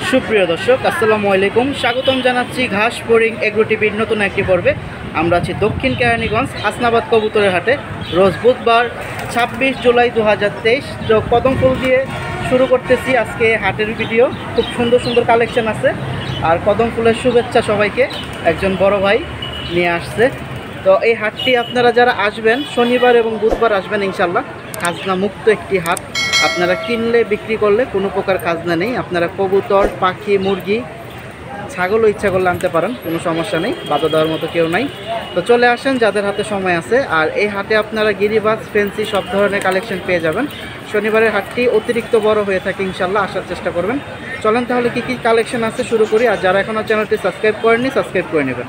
সুপ্রিয় দর্শক আসসালামু আলাইকুম, স্বাগতম জানাচ্ছি ঘাস বোরিং এগ্রো টিভির নতুন একটি পর্বে। আমরা আছি দক্ষিণ কেরানীগঞ্জ হাসনাবাদ কবুতরের হাটে। রোজ বুধবার 26 জুলাই 2023 কদম ফুল দিয়ে শুরু করতেছি আজকে হাটের ভিডিও। খুব সুন্দর সুন্দর কালেকশন আছে আর কদম ফুলের শুভেচ্ছা সবাইকে একজন বড় ভাই নিয়ে আসছে। তো এই হাটটি আপনারা যারা আসবেন শনিবার এবং বুধবার আসবেন ইনশাল্লাহ। খাজনা মুক্ত একটি হাট, আপনারা কিনলে বিক্রি করলে কোনো প্রকার খাজনা নেই। আপনারা কবুতর, পাখি, মুরগি, ছাগলও ইচ্ছা করলে আনতে পারেন, কোনো সমস্যা নেই, বাধা দেওয়ার মতো কেউ নাই। তো চলে আসেন যাদের হাতে সময় আছে। আর এই হাটে আপনারা গিরিবাজ, ফেন্সি সব ধরনের কালেকশন পেয়ে যাবেন। শনিবারের হাটটি অতিরিক্ত বড় হয়ে থাকে, ইনশাল্লাহ আসার চেষ্টা করবেন। চলেন তাহলে কী কী কালেকশন আছে শুরু করি। আর যারা এখনও চ্যানেলটি সাবস্ক্রাইব করেননি সাবস্ক্রাইব করে নেবেন।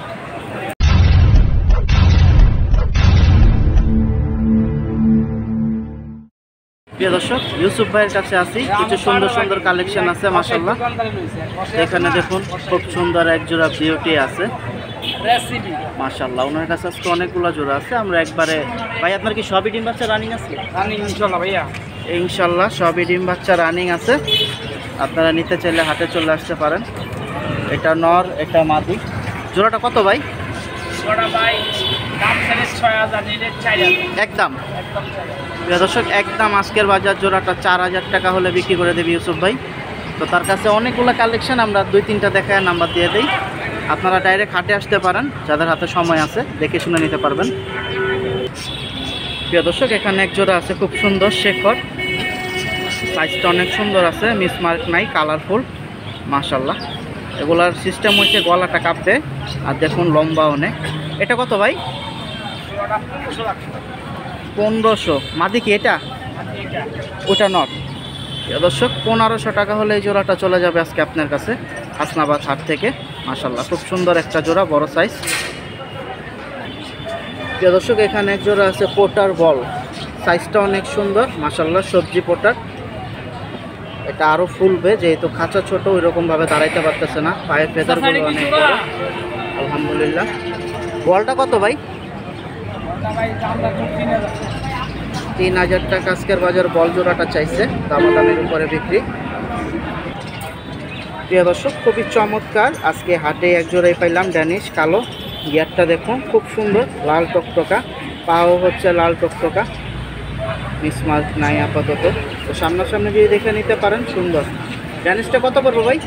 প্রিয় দর্শক, ইউসুফ ভাইয়ের কাছে আছি, কিছু সুন্দর সুন্দর কালেকশন আছে মাশাআল্লাহ। এখানে দেখুন খুব সুন্দর এক জোড়া বিউটি আছে মাশাআল্লাহ। ওনার কাছে আজকে অনেকগুলো জোড়া আছে। আমরা একবারে ভাই, আপনার কি সবই ডিম বাচ্চা রানিং আছে? রানিং ইনশাআল্লাহ ভাইয়া, ইনশাআল্লাহ সবই ডিম বাচ্চা রানিং আছে। আপনারা নিতে চাইলে হাটে চলে আসতে পারেন। এটা নর, এটা মাদি। জোড়াটা কত ভাই? জোড়া ভাই দাম 6000 নিলে 4000 একদম। প্রিয় দর্শক, একদম আজকের বাজার জোড়াটা 4000 টাকা হলে বিক্রি করে দেবে ইউসুফ ভাই। তো তার কাছে অনেকগুলো কালেকশন, আমরা 2-3টা দেখায় নাম্বার দিয়ে দিই। আপনারা ডাইরেক্ট হাটে আসতে পারেন, যাদের হাতে সময় আছে দেখে শুনে নিতে পারবেন। প্রিয় দর্শক, এখানে এক জোড়া আছে খুব সুন্দর শেখর, সাইজটা অনেক সুন্দর আছে, মিসমার্ক নাই, কালারফুল মাশাআল্লাহ। এগুলার সিস্টেম হচ্ছে গলাটা কাঁপবে আর দেখুন লম্বা অনেক। এটা কত ভাই? 1500। মাদি কি এটা? ওটা নট। দর্শক, 1500 টাকা হলে এই জোড়াটা চলে যাবে আজকে আপনার কাছে হাসনাবাদ হাট থেকে মাশাআল্লাহ। খুব সুন্দর একটা জোড়া, বড় সাইজ। প্রিয় দর্শক, এখানে এক জোড়া আছে পোটার বল, সাইজটা অনেক সুন্দর মাশাআল্লাহ, সবজি পোটার। এটা আরও ফুলবে, যেহেতু খাঁচা ছোট ওই রকমভাবে দাঁড়াইতে পারতেছে না, পায়ের ফেদারগুলো অনেক বড় আলহামদুলিল্লাহ। বলটা কত ভাই? 3000 টাকা আজকের বাজার বল জোড়াটা চাইছে, দামাদামের উপরে বিক্রি। প্রিয় দর্শক, খুবই চমৎকার আজকে হাটে এক জোড়াই পাইলাম ড্যানিশ কালো। গিয়ারটা দেখুন খুব সুন্দর, লাল টকটকা, পাও হচ্ছে লাল টকটকা, মিসমার্ক নাই আপাতত। তো সামনাসামনি যদি দেখে নিতে পারেন সুন্দর। ড্যানিশটা কত পড়বে ভাই?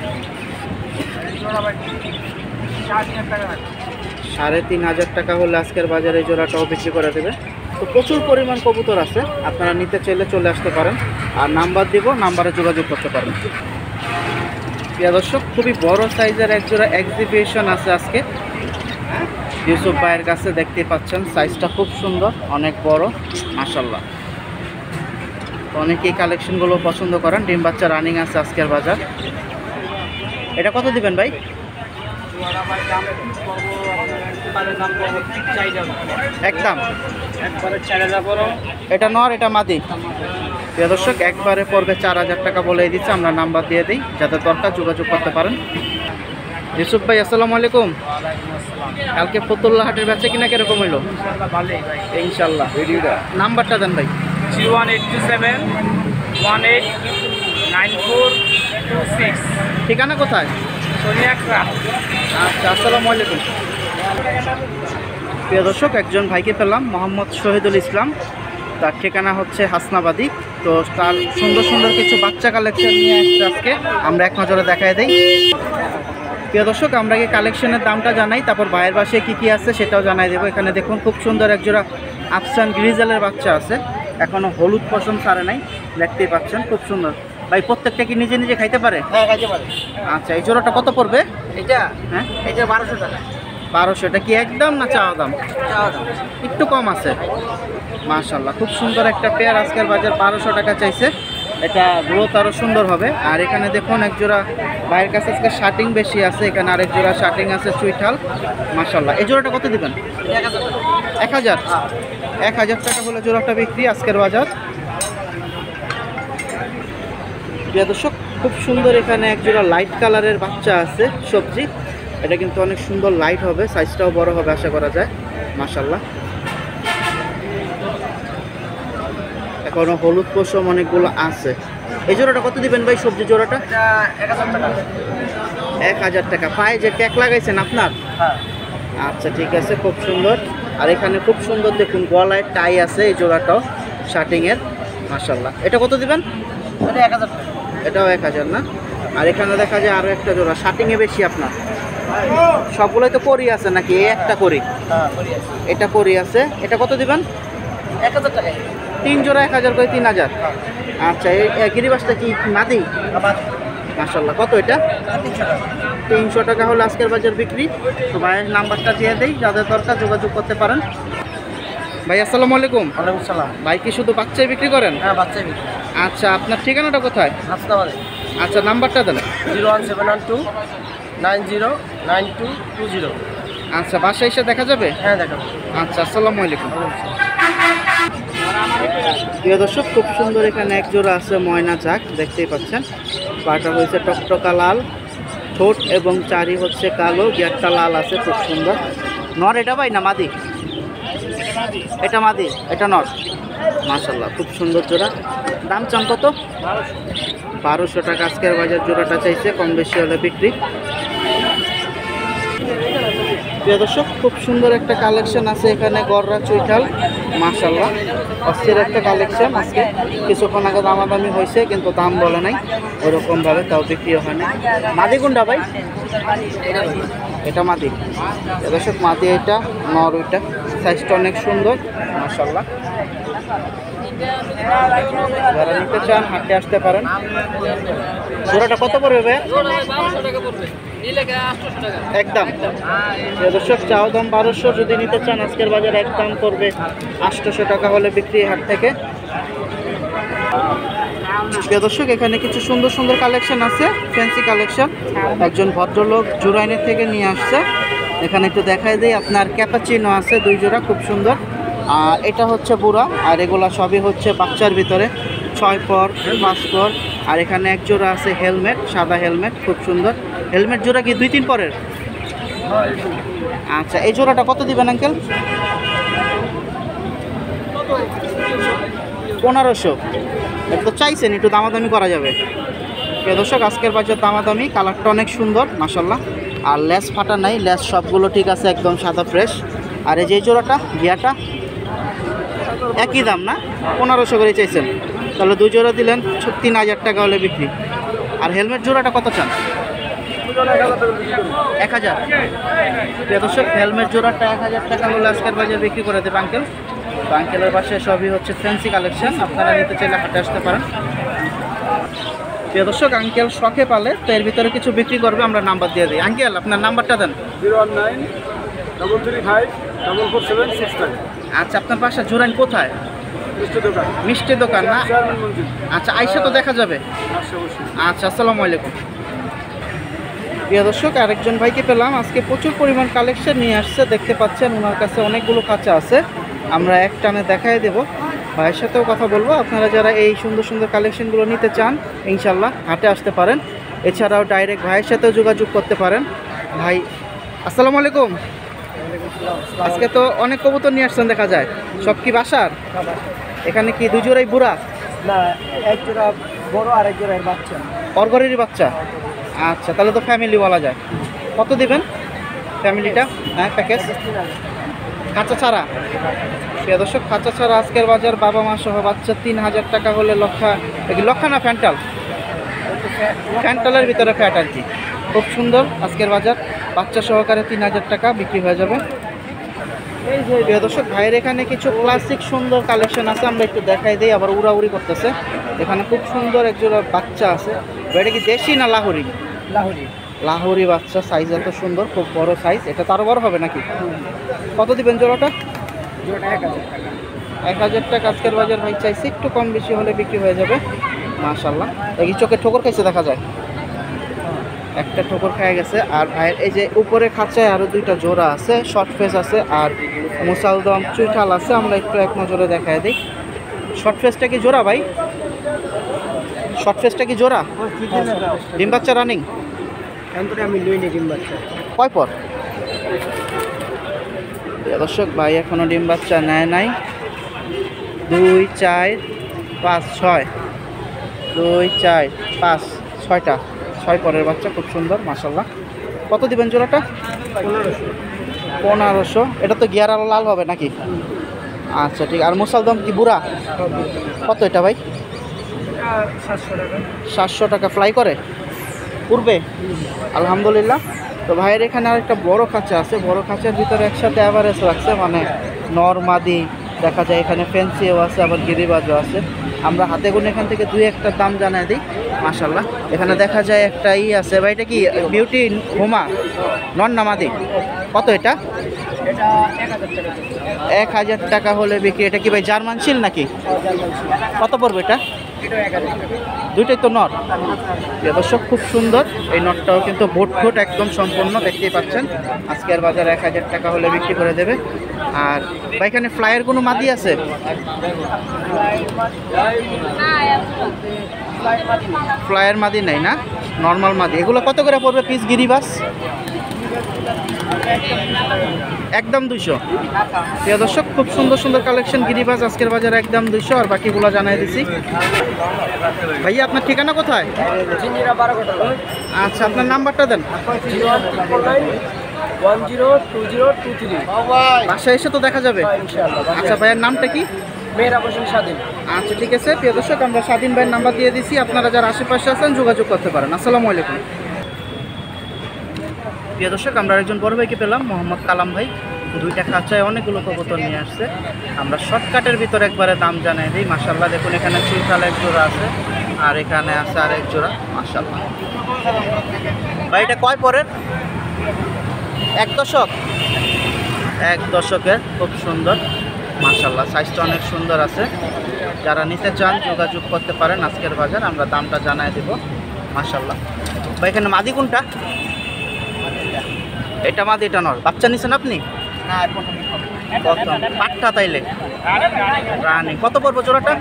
3500 টাকা হলে আজকের বাজারে জোড়াটাও বিক্রি করে দেবে। তো প্রচুর পরিমাণ কবুতর আছে, আপনারা নিতে চাইলে চলে আসতে পারেন। আর নাম্বার দিব, নাম্বারে যোগাযোগ করতে পারেন। প্রিয় দর্শক, খুবই বড় সাইজের এক জোড়া এক্সিবিশন আছে আজকে ইউসুফ ভাইয়ের কাছে, দেখতে পাচ্ছেন সাইজটা খুব সুন্দর, অনেক বড় মাশাআল্লাহ। তো অনেকেই কালেকশনগুলো পছন্দ করেন। ডিম বাচ্চা রানিং আছে আজকের বাজার। এটা কত দিবেন ভাই? একদম একবারে 4000 বড়। এটা নর, এটা মাদি। প্রিয় দর্শক, একবারে পড়বে 4000 টাকা বলে দিচ্ছে। আমরা নাম্বার দিয়ে দিই, যাদের দরকার যোগাযোগ করতে পারেন। ইউসুফ ভাই আসসালামু আলাইকুম। কালকে ফতুল্লাহ হাটের বেচা কিনা কিরকম হইলো? ইনশাল্লাহ। নাম্বারটা দেন ভাই। 01827189426। ঠিকানা কোথায়? সোনিয়াকড়া। আচ্ছা, আসসালামু আলাইকুম। প্রিয় দর্শক, একজন ভাইকে পেলাম, মোহাম্মদ শহীদুল ইসলাম। তার ঠিকানা হচ্ছে হাসনাবাদী। তো তার সুন্দর সুন্দর কিছু বাচ্চা কালেকশন নিয়ে আসছে আজকে, আমরা এক নজরে দেখায় দিই। প্রিয় দর্শক, আমরা কি কালেকশনের দামটা জানাই, তারপর ভাইয়ের পাশে কী কী আছে সেটাও জানাই দেবো। এখানে দেখুন খুব সুন্দর এক জোড়া আফসান গ্রিজেলের বাচ্চা আছে, এখনও হলুদ পশম ছাড়ে নাই, দেখতেই পাচ্ছেন খুব সুন্দর। ভাই প্রত্যেকটা কি নিজে নিজে খাইতে পারে? হ্যাঁ, খাইতে পারে। আচ্ছা, এই জোড়াটা কত পড়বে? এটা হ্যাঁ, এটা 1200 টাকা। 1200। এটা কি একদম না চাওয়া দাম? একটু কম আছে মাশাআল্লাহ। খুব সুন্দর একটা পেয়ার, আজকের বাজার 1200 টাকা চাইছে। এটা গ্রোথ আরও সুন্দর হবে। আর এখানে দেখুন এক জোড়া ভাইয়ের কাছে আজকে শার্টিং বেশি আছে, এখানে আরেক জোড়া শার্টিং আছে চুইঠাল মাশাআল্লাহ। এই জোড়াটা কত দিবেন? 1000। 1000 টাকা হলে জোড়াটা বিক্রি আজকের বাজার। প্রিয় দর্শক, খুব সুন্দর এখানে এক জোড়া লাইট কালারের বাচ্চা আছে সবজি। এটা কিন্তু অনেক সুন্দর লাইট হবে, সাইজটাও বড় হবে আশা করা যায় মাশাআল্লাহ। এখনো হলুদ পশম অনেকগুলো আছে। এই জোড়াটা কত দিবেন ভাই? সবজি জোড়াটা এটা 1000 টাকা। 1000 টাকা। পায়ে যে ট্যাগ লাগাইছেন আপনার? হ্যাঁ। আচ্ছা ঠিক আছে, খুব সুন্দর। আর এখানে খুব সুন্দর দেখুন গলায় টাই আছে এই জোড়াটাও শার্টিংয়ের, মাশাল্লাহ। এটা কত দিবেন? এটা 1000 টাকা। এটাও 1000 না? আর এখানে দেখা যায় আরও একটা জোড়া, শার্টিংয়ে বেশি আপনার। সবগুলোই তো করি আছে নাকি? এই একটা করি, হ্যাঁ, করি আছে। এটা করি আছে। এটা কত দিবেন? 1000 টাকা। 3 জোড়া 1000 করে 3000। আচ্ছা, এই গিরিবাসটা কি মাদি? আবার মাশাল্লাহ। কত এটা? 300 টাকা। 300 টাকা হলো আজকের বাজার বিক্রি। তো ভাইয়ের নাম্বারটা দিয়ে দেই, যাদের দরকার যোগাযোগ করতে পারেন। ভাই আসসালামু আলাইকুম। ওয়ালাইকুম সালাম। ভাই কি শুধু বাচ্চাই বিক্রি করেন? হ্যাঁ, বাচ্চা বিক্রি। আচ্ছা, আপনার ঠিকানাটা কোথায়? হাসনাবাদে। আচ্ছা, নাম্বারটা দেন। 01712 909220। আচ্ছা, বাসায় এসে দেখা যাবে? হ্যাঁ, দেখাবো। আচ্ছা, আসসালামু আলাইকুম। প্রিয় দর্শক, খুব সুন্দর এখানে এক জোড়া আছে ময়না জাক, দেখতেই পাচ্ছেন। পাটা হয়েছে টকটকা লাল, ঠোঁট এবং চারি হচ্ছে কালো, গিয়ারটা লাল আছে, খুব সুন্দর। নর এটা ভাই না মাদি? এটা মাদি, এটা নর। মাশাল্লাহ, খুব সুন্দর জোড়া। দাম চান কত? 1200 টাকা আজকের বাজার জোড়াটা চাইছে, কম বেশি হলে বিক্রি। প্রিয় দর্শক, খুব সুন্দর একটা কালেকশন আছে এখানে, গররা চুইঠাল, মাশাল্লাহ অস্থির একটা কালেকশন। আজকে কিছুক্ষণ আগে দামাদামি হয়েছে, কিন্তু দাম বলে নাই ওরকমভাবে, তাও বিক্রি হয় না। মাদি কোনটা ভাই? এটা মাদি। প্রিয় দর্শক, মাদি এটা, নর ওইটা। সাইজটা অনেক সুন্দর, মাশাল্লাহ। যারা নিতে চান হাটে আসতে পারেন। জোড়াটা কত পড়বে ভাই? একদম। দর্শক, চাও দাম 1200, যদি নিতে চান আজকের বাজার একদম করবে 800 টাকা হলে বিক্রি হাট থেকে। প্রিয় দর্শক, এখানে কিছু সুন্দর সুন্দর কালেকশন আছে, ফ্যান্সি কালেকশন। একজন ভদ্রলোক জুরাইনের থেকে নিয়ে আসছে। এখানে একটু দেখাই দিই, আপনার ক্যাপাচিনো আছে 2 জোড়া, খুব সুন্দর। এটা হচ্ছে বুড়া, আর এগুলা সবই হচ্ছে বাচ্চার ভিতরে, 6 পর 5 পর। আর এখানে এক জোড়া আছে হেলমেট, সাদা হেলমেট, খুব সুন্দর। হেলমেট জোড়া কি 2-3 পরের? আচ্ছা, এই জোড়াটা কত দিবেন আঙ্কেল? 1500। এটা তো চাইছেন, একটু দামাদামি করা যাবে। প্রিয় দর্শক, আজকের বাজার দামাদামি। কালারটা অনেক সুন্দর, মাশাল্লাহ। আর লেস ফাটা নাই, লেস সবগুলো ঠিক আছে, একদম সাদা ফ্রেশ। আর এই যে জোড়াটা গিয়াটা একই দাম না? 1500 করে চাইছেন, তাহলে 2 জোড়া দিলেন 3000 টাকা হলে বিক্রি। আর হেলমেট জোড়াটা কত চান? 1000। প্রিয় দর্শক, হেলমেট জোড়াটা 1000 টাকা হলে আজকের বাজার বিক্রি করে দেবে আঙ্কেল। তো আঙ্কেলের পাশে সবই হচ্ছে ফ্যান্সি কালেকশন, আপনারা নিতে চাইলে হাটে আসতে পারেন। প্রিয় দর্শক, আঙ্কেল শখে পালে, তো এর ভিতরে কিছু বিক্রি করবে, আমরা নাম্বার দিয়ে দিই। আঙ্কেল, আপনার নাম্বারটা দেন। 01933544769। আচ্ছা, আপনার বাসা জোরাইন কোথায়? মিষ্টি দোকান না? আচ্ছা, আইসা তো দেখা যাবে। আচ্ছা, আসসালামু আলাইকুম। প্রিয় দর্শক, আরেকজন ভাইকে পেলাম, আজকে প্রচুর পরিমাণ কালেকশন নিয়ে আসছে, দেখতে পাচ্ছেন ওনার কাছে অনেকগুলো খাঁচা আছে। আমরা এক টানে দেখাই দেব, ভাইয়ের সাথেও কথা বলবো। আপনারা যারা এই সুন্দর সুন্দর কালেকশনগুলো নিতে চান, ইনশাল্লাহ হাটে আসতে পারেন। এছাড়াও ডাইরেক্ট ভাইয়ের সাথেও যোগাযোগ করতে পারেন। ভাই আসসালামু আলাইকুম। আজকে তো অনেক কবুতর নিয়ে আসছেন দেখা যায়, সব কি বাসার? এখানে কি 2 জোড়াই বুড়া? না, এক জোড়া বড় আর এক জোড়া এর বাচ্চা। অর্গরেরই বাচ্চা। আচ্ছা, তাহলে তো ফ্যামিলি বলা যায়। কত দিবেন ফ্যামিলিটা? হ্যাঁ, প্যাকেজ খাঁচা ছাড়া। প্রিয় দর্শক, খাঁচা ছাড়া আজকের বাজার বাবা মা সহ বাচ্চা 3000 টাকা হলে লক্ষা না ফ্যান্টাল? ফ্যান্টালের ভিতরে ফ্যাট আর কি। খুব সুন্দর আজকের বাজার, বাচ্চা সহকারে 3000 টাকা বিক্রি হয়ে যাবে। প্রিয় দর্শক, ভাইয়ের এখানে কিছু ক্লাসিক সুন্দর কালেকশন আছে, আমরা একটু দেখাই দিই। আবার উড়াউড়ি করতেছে। এখানে খুব সুন্দর একজোড়া বাচ্চা আছে। এটা কি দেশি না লাহোরি? লাহোরি। লাহোরি বাচ্চা, সাইজ এত সুন্দর, খুব বড় সাইজ। এটা তারও বড় হবে নাকি? কত দিবেন জোড়াটা? জোড়াটা 1000 টাকা। 1000 টাকা আজকের বাজার ভাই চাইছে, একটু কম বেশি হলে বিক্রি হয়ে যাবে। মাশাল্লাহ। এই চোখে ঠোকর খাইছে দেখা যায়, একটা ঠোকর খেয়ে গেছে। আর ভাইয়ের এই যে উপরে খাঁচায় আরও 2টা জোড়া আছে, শর্ট ফেস আছে আর মুসালদম চুইঠাল আছে। আমরা একটু এক নজরে দেখায় দিই। শর্ট ফেসটা কি জোড়া ভাই? শর্ট ফেসটা কি জোড়া? ডিম বাচ্চা রানিং? আমি লইনি ডিম বাচ্চা। কয় পর? দর্শক, ভাই এখনো ডিম বাচ্চা নেয় নাই। 2, 4, 5, 6 2 4 5 6টা 6 পরের বাচ্চা, খুব সুন্দর মাশাল্লাহ। কত দিবেন জোড়াটা? 1500। এটা তো গিয়ার আলো লাল হবে নাকি? আচ্ছা ঠিক। আর মুসালদম কি বুড়া? কত এটা ভাই? 700 টাকা। ফ্লাই করে উড়বে আলহামদুলিল্লাহ। তো ভাইয়ের এখানে আরেকটা বড় খাঁচা আছে, বড় খাঁচার ভিতরে একসাথে অ্যাভারেজ রাখছে, মানে নর মাদি দেখা যায়, এখানে ফেন্সিও আছে আবার গিরিবাজও আছে। আমরা হাতে গুনে এখান থেকে 2-1টার দাম জানাই দিই মাশাল্লাহ। এখানে দেখা যায় একটা আছে ভাই, এটা কি বিউটি হোমা নর না মাদি? কত এটা? 1000 টাকা হলে বিক্রি। এটা কি ভাই জার্মান শিল নাকি? কত পড়বে এটা? দুইটাই তো নর। দর্শক খুব সুন্দর এই নটটাও, কিন্তু বোট ঠোঁট একদম সম্পূর্ণ, দেখতেই পাচ্ছেন। আজকের বাজারে 1000 টাকা হলে বিক্রি করে দেবে। আর ভাই এখানে ফ্লাইয়ের কোনো মাদি আছে? ফ্লাইয়ের মাদি নাই না, নর্মাল মাদি। এগুলো কত করে পড়বে পিস গিরিবাস? একদম 200। প্রিয় দর্শক খুব সুন্দর সুন্দর কালেকশন গিরিবাজ আজকের বাজারে একদম 200। আর বাকিগুলো জানাই দিছি। ভাইয়া আপনার ঠিকানা কোথায়? আচ্ছা আপনার নাম্বারটা দেন। 102023। বাসায় এসে তো দেখা যাবে। আচ্ছা ভাইয়ের নামটা কি? স্বাধীন। আচ্ছা ঠিক আছে প্রিয় দর্শক, আমরা স্বাধীন ভাইয়ের নাম্বার দিয়ে দিছি, আপনারা যারা আশেপাশে আছেন যোগাযোগ করতে পারেন। আসসালামু আলাইকুম। প্রিয় দর্শক আমরা একজন বড় ভাইকে পেলাম, মোহাম্মদ কালাম ভাই। 2টা খাঁচায় অনেকগুলো কবুতর নিয়ে আসছে। আমরা শর্টকাটের ভিতরে একবারে দাম জানাই দিই মাশাল্লাহ। দেখুন এখানে চুইঠাল এক জোড়া আছে, আর এখানে আছে আরেক জোড়া মাশাল্লাহ। ভাই এটা কয় পরের? 1 দশক। 1 দশকের, খুব সুন্দর মাশাল্লাহ। সাইজটা অনেক সুন্দর আছে। যারা নিতে চান যোগাযোগ করতে পারেন। আজকের বাজার আমরা দামটা জানাই দেব মাশাল্লাহ। ভাই এখানে মাদি কোনটা? এটা মাদি, এটা নর। বাচ্চা নিছেন আপনি? কত পাটটা তাইলে রানি? কত পড়বো জোড়াটা?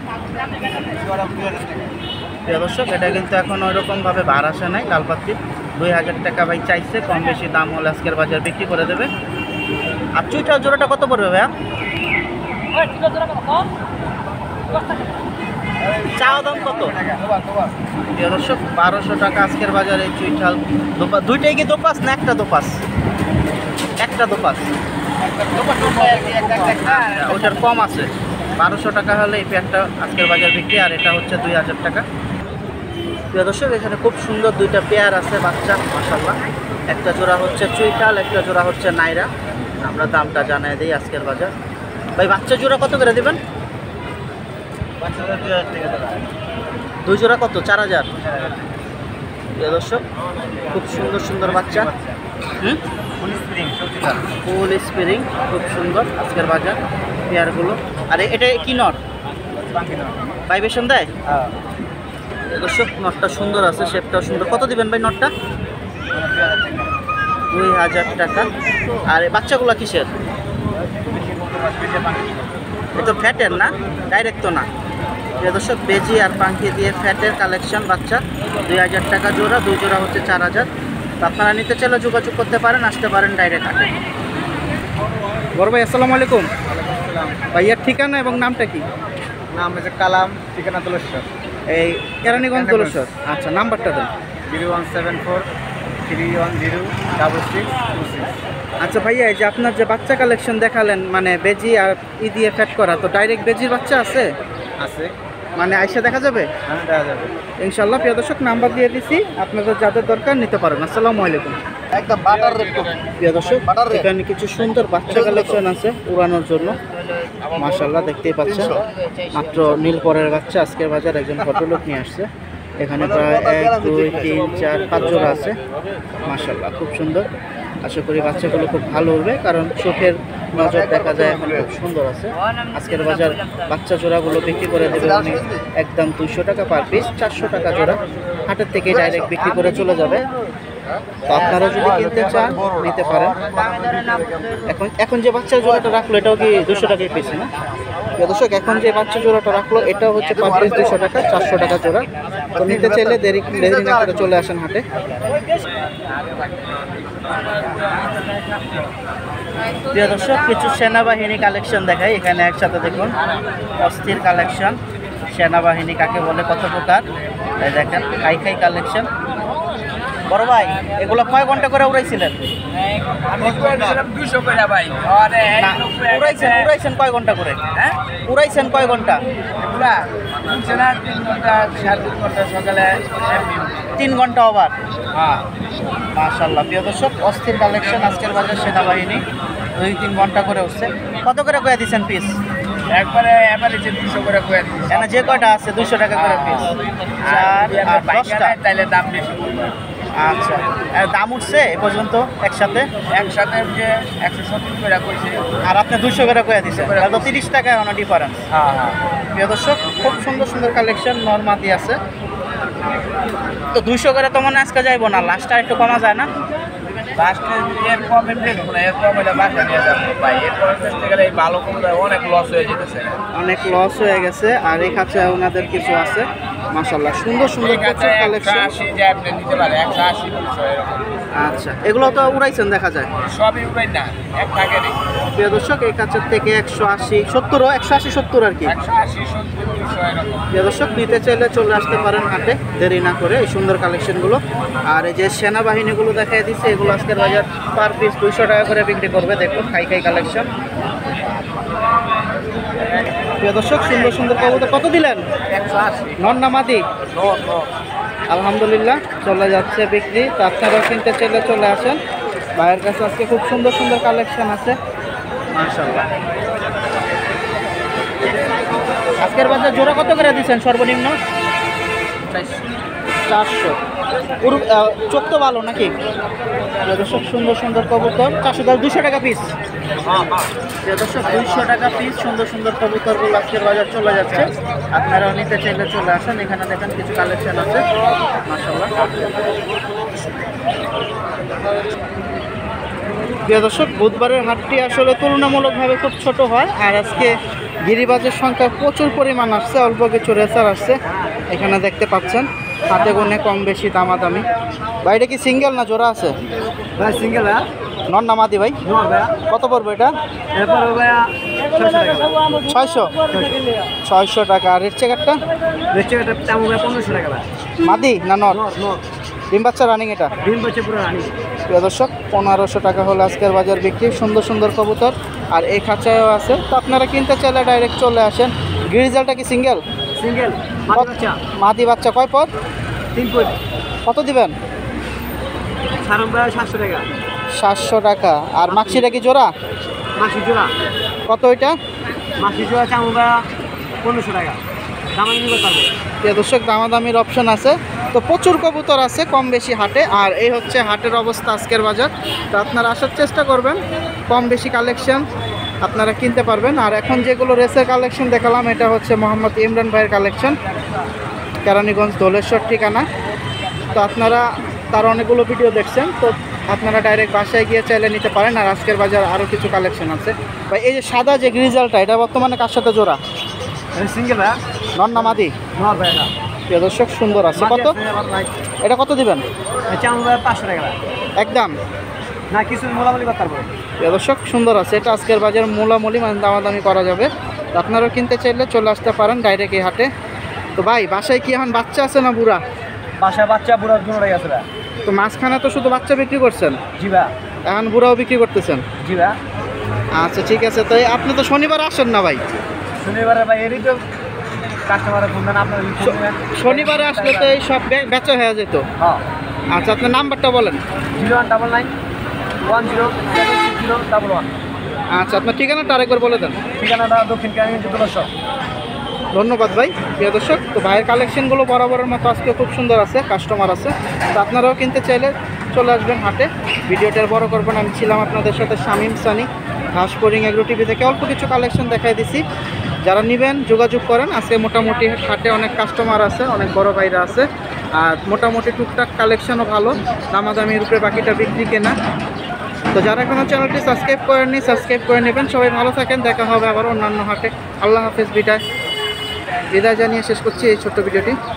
প্রিয় দর্শক এটা কিন্তু এখন ওইরকমভাবে ভার আসে নাই, লালপাত্রি। 2000 টাকা ভাই চাইছে, কম বেশি দাম হলে আজকের বাজার বিক্রি করে দেবে। আর চুইটাল জোড়াটা কত পড়বে ভাইয়া? চাওয়া দাম কত? প্রিয় দর্শক 1200 টাকা আজকের বাজারে চুইঠাল। দুইটাই কি দোপাস না একটা দোপাস? একটা দোপাস। ওটার কম আছে। 1200 টাকা হলে এই পেয়ারটা আজকের বাজার বিক্রি। আর এটা হচ্ছে 2000 টাকা। প্রিয় দর্শক এখানে খুব সুন্দর 2টা পেয়ার আছে বাচ্চা মাশাল্লাহ। একটা জোড়া হচ্ছে চুইঠাল, একটা জোড়া হচ্ছে নাইরা। আমরা দামটা জানাই দিই আজকের বাজার। ভাই বাচ্চা জোড়া কত করে দেবেন? 2 জোড়া কত? 4000। প্রিয় দর্শক খুব সুন্দর সুন্দর বাচ্চা। ফুল স্প্রিং, খুব সুন্দর আজকের বাজার পেয়ারগুলো। আর এটা কি নট? ভাইবেশন দেয়? দর্শক নটটা সুন্দর আছে, শেপটাও সুন্দর। কত দিবেন ভাই নটটা? 2000 টাকা। আর এই বাচ্চাগুলো কিসের? এটা ফ্যাটের না, ডাইরেক্ট তো না। দর্শক বেজি আর পাঙ্খি দিয়ে ফ্যাটের কালেকশন বাচ্চা। 2000 টাকা জোড়া, 2 জোড়া হচ্ছে 4000। তো আপনারা নিতে চাইলে যোগাযোগ করতে পারেন, আসতে পারেন ডাইরেক্ট হাটে। বড় ভাই আসসালামু আলাইকুম। ভাইয়ার ঠিকানা এবং নামটা কি? নাম হচ্ছে কালাম, ঠিকানা দোলেশ্বর। এই কেরানীগঞ্জ দোলেশ্বর। আচ্ছা নাম্বারটা দেন। 0174-310-6626। আচ্ছা ভাইয়া এই যে আপনার যে বাচ্চা কালেকশন দেখালেন, মানে বেজি আর দিয়ে ফ্যাট করা, তো ডাইরেক্ট বেজির বাচ্চা আছে? আছে, মানে আইসা দেখা যাবে? হ্যাঁ দেখা যাবে ইনশাল্লাহ। প্রিয় দর্শক নাম্বার দিয়ে দিছি, আপনাদের যাদের দরকার নিতে পারেন। আসসালামু আলাইকুম। একদম বাটার রেট। প্রিয় দর্শক এখানে কিছু সুন্দর বাচ্চা কালেকশন আছে উড়ানোর জন্য মাশাল্লাহ, দেখতেই পাচ্ছেন। মাত্র নীল পরের বাচ্চা আজকের বাজার একজন ভদ্রলোক নিয়ে আসছে। এখানে প্রায় 1 2 3 4 5 জোড়া আছে মাশাল্লাহ, খুব সুন্দর। আশা করি বাচ্চাগুলো খুব ভালো উঠবে, কারণ চোখের নজর দেখা যায় এখন খুব সুন্দর আছে। আজকের বাজার বাচ্চা জোড়াগুলো বিক্রি করে দেবে উনি একদম 200 টাকা পার পিস, 400 টাকা জোড়া। হাটের থেকে ডাইরেক্ট বিক্রি করে চলে যাবে। তো আপনারা যদি কিনতে চান নিতে পারেন। এখন যে বাচ্চা জোড়াটা রাখলো এটাও কি 200 টাকায় পিস না? দর্শক এখন যে বাচ্চা জোড়াটা রাখলো এটাও হচ্ছে পার পিস 200 টাকা, 400 টাকা জোড়া। তো নিতে চাইলে দেরি না করে চলে আসেন হাটে। প্রিয় দর্শক কিছু সেনাবাহিনী কালেকশন দেখাই। এখানে একসাথে দেখুন অস্থির কালেকশন, সেনাবাহিনী কাকে বলে, কত প্রকার। এই দেখেন খাই খাই কালেকশন। বড় ভাই এগুলো কয় ঘন্টা করে উড়াইছিলেন? আমি 200 করে ভাই। আরে না, উড়াইছেন কয় ঘন্টা করে? হ্যাঁ উড়াইছেন কয় ঘন্টা? এগুলা বুঝছে না 3 ঘন্টা 3.5 ঘন্টা সকালে 3 ঘন্টা ওভার। হ্যাঁ মাশাআল্লাহ প্রিয় দর্শক, অস্থির কালেকশন আজকের বাজার সেনাবাহিনী। 2-3 ঘন্টা করে উঠছে। কত করে কয়ে দিচ্ছেন পিস? একবারে এভারেজে 200 করে কয়ে দিচ্ছি। এখানে যে কয়টা আছে 200 টাকা করে পিস। 4 আর 10টা। তাইলে দাম বেশি পড়বে। আচ্ছা, আর দাম উঠছে এ পর্যন্ত একসাথে? একসাথে যে 170 করে কইছে। আর আপনি 200 করে কয়ে দিচ্ছেন, তাহলে তো 30 টাকা এখনো ডিফারেন্স। হ্যাঁ হ্যাঁ প্রিয় দর্শক, খুব সুন্দর সুন্দর কালেকশন নরমাদি আছে। তো 200 করে তো মনে আজকে যাইবো না, লাস্টটা একটু কমা যায় না? লাস্টে এর কমে দেখবো না, এর কমে বাসা নিয়ে যাবো ভাই। এরপরে চেষ্টা করে এই ভালো কমে অনেক লস হয়ে যেতেছে। অনেক লস হয়ে গেছে। আর এই কাছে ওনাদের কিছু আছে মাশাআল্লাহ, সুন্দর সুন্দর প্রচুর কালেকশন। 180 যে আপনি নিতে পারে 180 200 এরকম। আচ্ছা, এগুলো তো উড়াইছেন দেখা যায়। সবই উঠাই না, এক থাকে নেই। প্রিয় দর্শক, এই কাছের থেকে 180 70 180 70 আর কি। 180 70 200 এরকম। প্রিয় দর্শক, নিতে চাইলে চলে আসতে পারেন হাটে, দেরি না করে এই সুন্দর কালেকশনগুলো। আর এই যে সেনাবাহিনীগুলো দেখাই দিচ্ছে, এগুলো আজকের বাজার পার পিস 200 টাকা করে বিক্রি করবে। দেখুন খাই খাই কালেকশন। প্রিয় দর্শক, সুন্দর সুন্দর কবুতর কত দিলেন? 180 নন না মাদি? No no. আলহামদুলিল্লাহ চলে যাচ্ছে বিক্রি। তো আপনারাও কিনতে চাইলে চলে আসেন ভাইয়ের কাছে। আজকে খুব সুন্দর সুন্দর কালেকশন আছে মাশাআল্লাহ। আজকের বাজার জোড়া কত করে দিচ্ছেন সর্বনিম্ন? 400। চোখ তো ভালো নাকি? দর্শক, সুন্দর সুন্দর কবুতর 400 200 টাকা পিস। হ্যাঁ হ্যাঁ দর্শক 200 টাকা পিস সুন্দর সুন্দর কবুতরগুলো আজকের বাজার চলে যাচ্ছে। আপনারাও নিতে চাইলে চলে আসেন। এখানে দেখেন কিছু কালেকশন আছে মাশাআল্লাহ। প্রিয় দর্শক, বুধবারের হাটটি আসলে তুলনামূলকভাবে খুব ছোট হয়। আর আজকে গিরিবাজের সংখ্যা প্রচুর পরিমাণ আসছে, অল্প কিছু রেসার আসছে। এখানে দেখতে পাচ্ছেন হাতে গোনে কম বেশি দামাদামি। ভাই এটা কি সিঙ্গেল না জোড়া আছে? ভাই সিঙ্গেল হ্যাঁ নন না মাদি ভাই? নো ভাই। কত পড়বে এটা? এরপর ভাইয়া 600 টাকা। 600 টাকা। আর রেড চেকারটা? রেস্টুরেন্টের দাম ভাই 1500 টাকা ভাই। মাদি না নর? No no. ডিম বাচ্চা রানিং এটা? দিন বছর পুরো রানি। প্রিয় দর্শক, 1500 টাকা হলো আজকের বাজার বিক্রি। সুন্দর সুন্দর কবুতর আর এই খাঁচায়ও আছে। তো আপনারা কিনতে চাইলে ডাইরেক্ট চলে আসেন। গ্রিজালটা কি সিঙ্গেল? সিঙ্গেল বাচ্চা মাদি বাচ্চা কয় পর? 3 ফুট। কত দিবেন? সারম ভাই 700 টাকা। 700 টাকা। আর মাক্সিটা কি জোড়া? মাসি জোড়া। কত ওইটা? মাসি জোড়া চামু ভাই 1500 টাকা। দামানি নিতে পারবে। প্রিয় দর্শক, দামাদামির অপশন আছে। তো প্রচুর কবুতর আছে কম বেশি হাটে। আর এই হচ্ছে হাটের অবস্থা আজকের বাজার। তো আপনারা আসার চেষ্টা করবেন, কম বেশি কালেকশন আপনারা কিনতে পারবেন। আর এখন যেগুলো রেসের কালেকশন দেখালাম, এটা হচ্ছে মোহাম্মদ ইমরান ভাইয়ের কালেকশন, কেরানীগঞ্জ দোলেশ্বর ঠিকানা। তো আপনারা তার অনেকগুলো ভিডিও দেখছেন, তো আপনারা ডাইরেক্ট বাসায় গিয়ে চাইলে নিতে পারেন। আর আজকের বাজার আরও কিছু কালেকশন আছে ভাই। এই যে সাদা যে গ্রিজালটা, এটা বর্তমানে কার সাথে জোড়া? সিঙ্গেল ভাই। নন না মাদি? নো ভাই না। প্রিয় দর্শক, সুন্দর আছে। কত এটা? কত দিবেন? চামু ভাই 500 টাকা। একদম না কিছু মোলামুলি করতে পারবো। প্রিয় দর্শক, সুন্দর আছে। এটা আজকের বাজার মূলামূলি মানে দামাদামি করা যাবে। তো আপনারাও কিনতে চাইলে চলে আসতে পারেন ডাইরেক্ট এই হাটে। তো ভাই বাসায় কি এখন বাচ্চা আছে না বুড়া? বাসা বাচ্চা বুড়া দুটোই আছে ভাই। তো মাঝখানে তো শুধু বাচ্চা বিক্রি করছেন, জি ভাই। এখন বুড়াও বিক্রি করতেছেন? জি ভাই। আচ্ছা ঠিক আছে। তো আপনি তো শনিবার আসেন না ভাই? শনিবারে ভাই এরই তো কাস্টমারের ফোন দেন আপনার। শনিবারে আসলে তো এই সব বেচা হয়ে যেত। হ্যাঁ। আচ্ছা, আপনার নাম্বারটা বলেন। 0199 107011। আচ্ছা, আপনার ঠিকানাটা আরেকবার বলে দেন। ঠিকানাটা দক্ষিণ কেরানীগঞ্জ দোলেশ্বর। ধন্যবাদ ভাই। প্রিয় দর্শক, তো ভাইয়ের কালেকশনগুলো বরাবরের মতো আজকে খুব সুন্দর আছে, কাস্টমার আছে। তো আপনারাও কিনতে চাইলে চলে আসবেন হাটে। ভিডিওটার বড় করবেন। আমি ছিলাম আপনাদের সাথে শামীম সানি, ঘাসপোরিং এগ্রো টিভি থেকে অল্প কিছু কালেকশন দেখাই দিছি। যারা নেবেন যোগাযোগ করেন। আজকে মোটামুটি হাটে অনেক কাস্টমার আছে, অনেক বড় ভাইরা আছে। আর মোটামুটি টুকটাক কালেকশনও ভালো, দামাদামির উপরে বাকিটা বিক্রি কেনা। তো যারা এখনও চ্যানেলটি সাবস্ক্রাইব করেননি, সাবস্ক্রাইব করে নেবেন। সবাই ভালো থাকেন, দেখা হবে আবার অন্যান্য হাটে। আল্লাহ হাফেজ। বিদায় জানিয়ে শেষ করছি এই ছোট্ট ভিডিওটি।